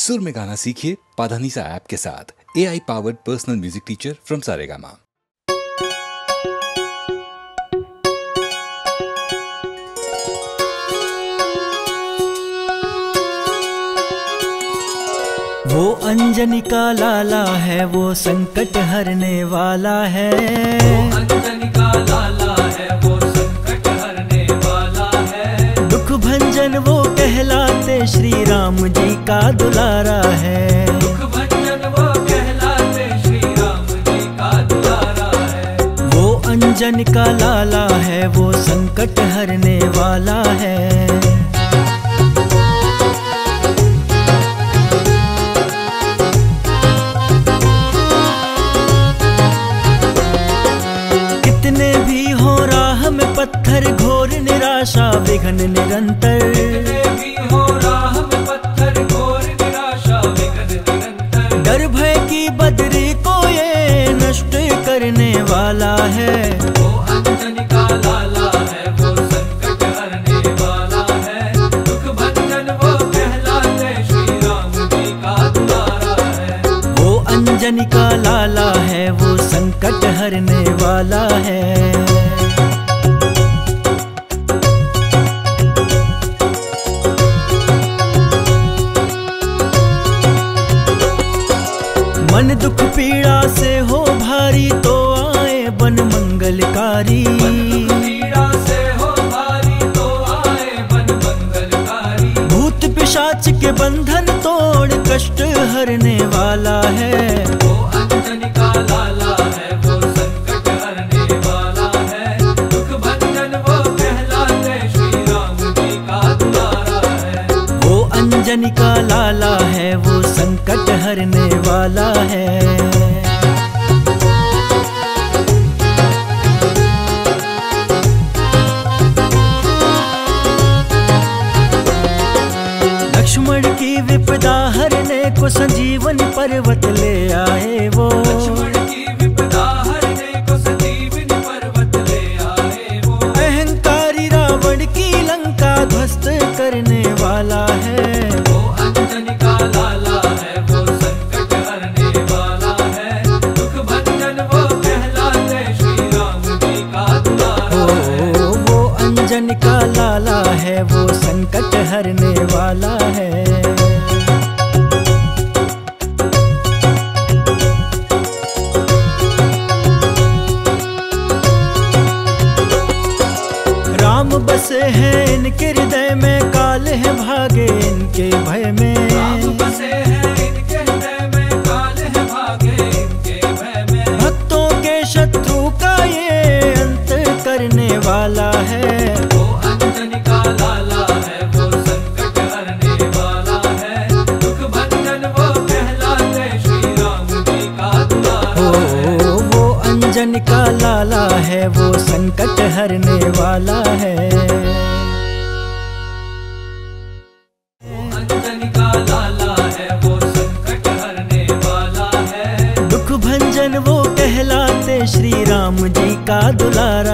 सुर में गाना सीखिए पाधानीसा ऐप के साथ। AI powered personal music teacher from Saregama. वो अंजनी का लाला है, वो संकट हरने वाला है। वो अंजनी का लाला है, वो संकट हरने वाला है। दुख भंजन वो कहलाते श्री राम जी का दुलारा है। दुख भंजन वो कहलाते श्री राम जी का दुलारा है। वो अंजनी का लाला है, वो संकट हरने वाला है। पत्थर घोर निराशा विघ्न निरंतर, भी हो राह में पत्थर घोर निराशा विघ्न निरंतर। डर भय की बदरी को ये नष्ट करने वाला है। वो अंजनी का लाला है, वो संकट हरने वाला है। दुख भंजन वो कहलाते श्री राम जी का दुलारा है। वो अंजनी का लाला है, वो संकट हरने वाला है। मन दुख पीड़ा से हो भारी तो आए बन मंगलकारी। मन दुख पीड़ा से हो भारी तो आए बन मंगलकारी। भूत पिशाच के बंधन तोड़ कष्ट हरने वाला है। वो अंजनी का लाला है, वो संकट हरने वाला है। दुख भंजन वो कहलाते श्री राम जी का दुलारा है। वो अंजनी का लाला है, वो संकट हरने वाला है। लक्ष्मण की विपदा हरने को संजीवन पर्वत ले आए वो। लक्ष्मण की विपदा हरने को संजीवनी पर्वत ले आए वो। अहंकारी रावण की लंका ध्वस्त करने वाला है। वो अंजनी का लाला है, वो संकट हरने वाला है। दुख भंजन वो कहलाते श्री राम जी का दुलारा है। वो अंजनी का लाला है, वो संकट हरने वाला है। राम बसे हैं इनके हृदय में, काल है भागे इनके भय में। राम बसे हैं इनके हृदय में, काल है भागे इनके भय में। भक्तों के शत्रु का ये अंत करने वाला है। वो अंजनी का लाला है, वो संकट हरने वाला है। दुख भंजन वो कहलाते श्री राम जी का दुलारा है। वो अंजनी का लाला है, वो संकट हरने वाला है। अंजनी का लाला है, वो संकट हरने वाला है। दुख भंजन वो कहलाते श्री राम जी का दुलारा